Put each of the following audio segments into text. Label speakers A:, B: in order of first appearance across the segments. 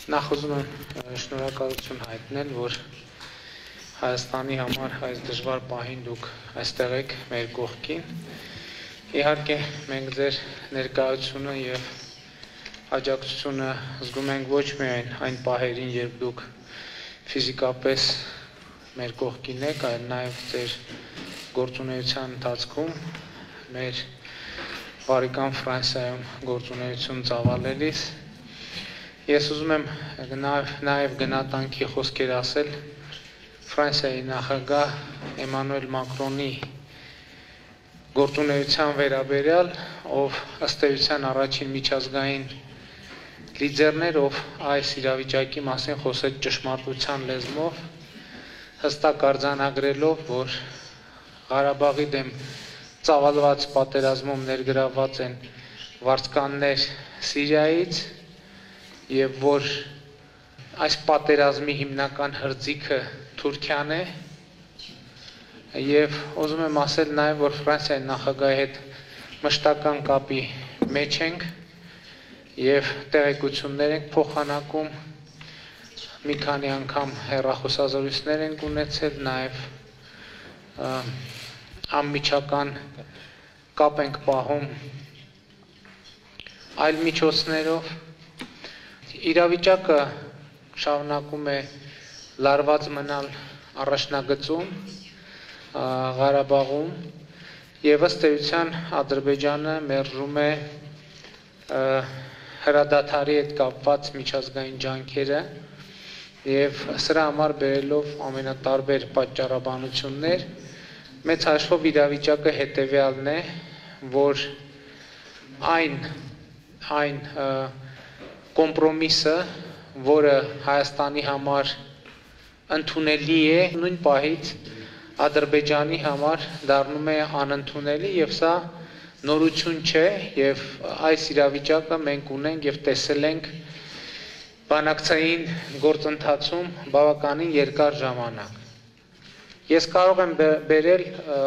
A: Նախ ուզում եմ շնորհակալություն հայտնել, որ Հայաստանի համար այս դժվար պահին դուք այստեղ եք մեր կողքին։ Իհարկե մենք ձեր ներկայությունը եւ աջակցությունը զգում ենք ոչ միայն այն պահերին, երբ դուք ֆիզիկապես մեր կողքին եք, այլ նաեւ ձեր գործունեության ընթացքում մեր բարեկամ Ֆրանսիայում գործունեություն ծավալելիս Ես ուզում եմ նաև գնահատանքի խոսքեր ասել Ֆրանսիայի նախագահ Էմանուել Մակրոնի գործունեության վերաբերյալ, ով ըստ էության առաջին միջազգային լիդերն էր, ով այս իրավիճակի մասին խոսեց ճշմարտության լեզվով, հստակ արձանագրելով, որ Ղարաբաղի դեմ ծավալված պատերազմում ներգրավված են վարձկաններ Սիրիայից եւ որ այս պատերազմի հիմնական հրձիգը Թուրքիան է եւ ուզում եմ ասել նաեւ որ Ֆրանսիայի նախագահի հետ մշտական կապի մեջ ենք եւ տեղեկություններ ենք փոխանակում մի քանի անգամ հեռախոսազրույցներ ենք ունեցել նաեւ անմիջական կապ ենք պահում այլ միջոցներով Իրավիճակը շարունակում է լարված մնալ առաջնագծում Ղարաբաղում եւ ըստ էության Ադրբեջանը մերժում է հրադադարի հետ կապված միջազգային ջանքերը եւ սրա համար բերելով ամենատարբեր պատճառաբանություններ մեծ հաշվով իրավիճակը հետեւյալն է որ այն կոմպրոմիսը, որը Հայաստանի համար ընդունելի է, նույն պահից Ադրբեջանի համար դառնում է անընդունելի եւ սա նորություն չէ եւ այս իրավիճակը մենք ունենք եւ տեսել ենք բանակցային գործընթացում բավականին երկար ժամանակ։ Ես կարող եմ բերել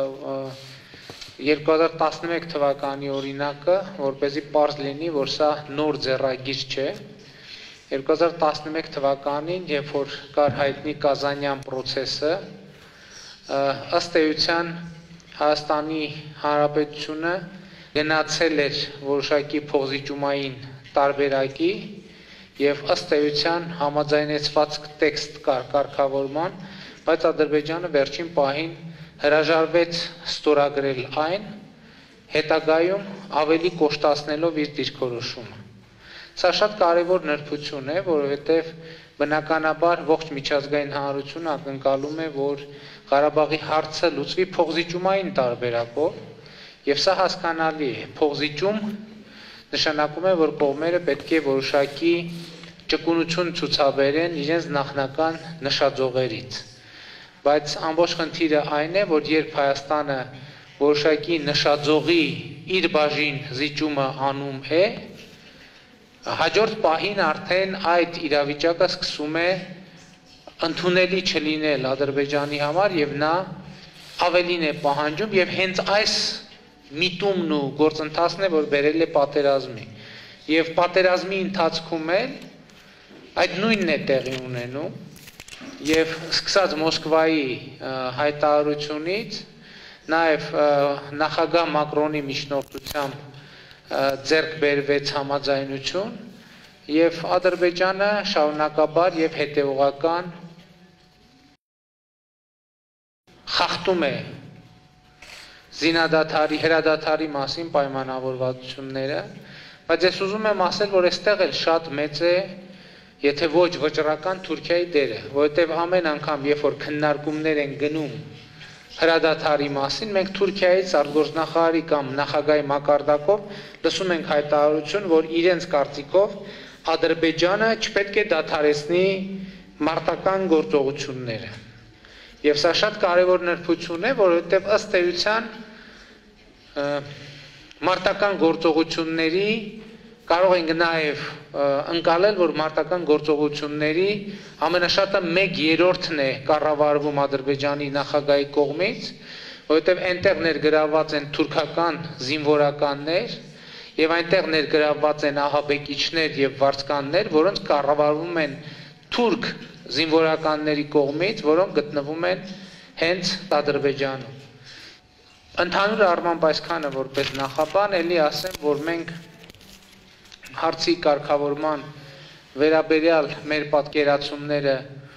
A: 2011 թվականի օրինակը, որպեսզի պարզ լինի, որ սա նոր ձեռագիր չէ։ 2011 թվականին, երբ որ կար հայտնի Կազանյան process-ը, ըստ էության Հայաստանի Հանրապետությունը գնացել էր որոշակի փոխզիջումային տարբերակի եւ ըստ էության համաձայնեցված տեքստ կար կարգավորման, բայց Ադրբեջանը վերջին պահին հրաժարվեց ստորագրել այն, հետագայում ավելի կոշտացնելով իր դիրքորոշումը։ Սա շատ կարևոր նրբություն է, որովհետև բնականաբար ողջ միջազգային հանրությունը ակնկալում է, որ Ղարաբաղի հարցը լուծվի փոխզիջումային տարբերակով, եւ սա հասկանալի է։ Փոխզիջում նշանակում է, որ կողմերը պետք է որոշակի ճկունություն ցուցաբերեն իրենց նախնական նշաձողերից։ Բայց ամբողջ խնդիրը այն է, որ երբ Հայաստանը որոշակի նշաձողի իր բաժին զիջումը անում է, հաջորդ պահին արդեն այդ իրավիճակը սկսում է ընդունելի չլինել Ադրբեջանի համար եւ նա ավելին է պահանջում եւ հենց այս միտումն ու գործընթացն է, որ բերել է պատերազմի։ Եվ պատերազմի ընթացքում էլ այդ նույնն է տեղի ունենում Եվ սկսած Մոսկվայի հայտարարությունից, նաև նախագահ Մակրոնի միջնորդությամբ ձեռք բերվեց համաձայնություն եւ Ադրբեջանը շարունակաբար եւ հետեւողական խախտում է զինադադարի հրադադարի մասին պայմանավորվածությունները, բայց ես ուզում եմ ասել, որ այստեղ էլ շատ մեծ է Եթե ոչ վճռական Թուրքիայի դերը, որովհետև ամեն անգամ, երբ որ քննարկումներ են գնում հրադադարի մասին, մենք Թուրքիայից արտգործնախարարի կամ նախագահի մակարդակով լսում ենք հայտարարություն, որ իրենց կարծիքով Ադրբեջանը չպետք է դադարեցնի մարտական գործողությունները։ Եվ սա շատ կարևոր նրբություն է, որովհետև ըստ էության մարտական գործողությունների կարող ենք նաև ընկալել, որ մարտական գործողությունների ամենաշատը 1/3-ն է կառավարվում Ադրբեջանի նախագահի կողմից, որովհետև այնտեղ ներգրավված են թուրքական զինվորականներ եւ այնտեղ ներգրավված են ահաբեկիչներ եւ վարձկաններ, որոնց կառավարվում են թուրք զինվորականների կողմից, որոնք գտնվում են հենց Ադրբեջանում։ Ընդհանուր առմամբ այսքանը որպես նախաբան, ելի ասեմ, որ մենք հարցի կարգավորման վերաբերյալ մեր պատկերացումները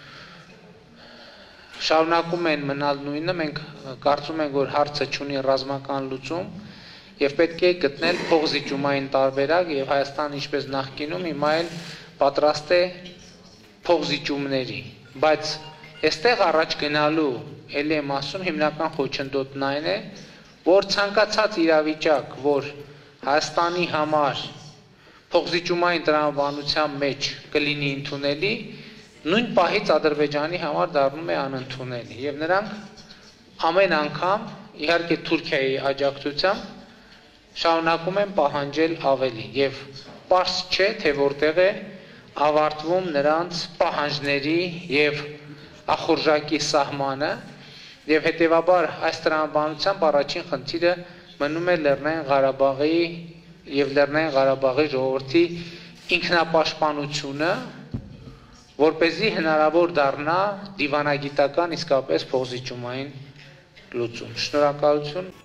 A: շարունակում են մնալ նույնը, մենք կարծում ենք, որ հարցը չունի ռազմական լուծում եւ պետք է գտնել փոխզիջումային տարբերակ եւ Հայաստանը ինչպես նախկինում հիմա էլ պատրաստ է փոխզիջումների, բայց այստեղ առաջ գնալու ելի եմ ասում հիմնական խոչընդոտն այն է, որ ցանկացած իրավիճակ, որ Հայաստանի համար փոխզիջումային տրամաբանության մեջ կլինի ընդունելի, նույն պահից Ադրբեջանի համար դառնում է անընդունելի եւ նրանք ամեն անգամ իհարկե Թուրքիայի աջակցությամբ շարունակում են պահանջել ավելի եւ պարզ չէ թե որտեղ է ավարտվում նրանց պահանջների եւ ախորժակի սահմանը եւ հետեւաբար այս տրամաբանությամբ առաջին խնդիրը մնում է Լեռնային Ղարաբաղի եւ Լեռնային Ղարաբաղի ժողովրդի ինքնապաշտպանությունը, որպեսզի հնարավոր դառնա դիվանագիտական իսկապես փոխզիջումային լուծում։ Շնորհակալություն։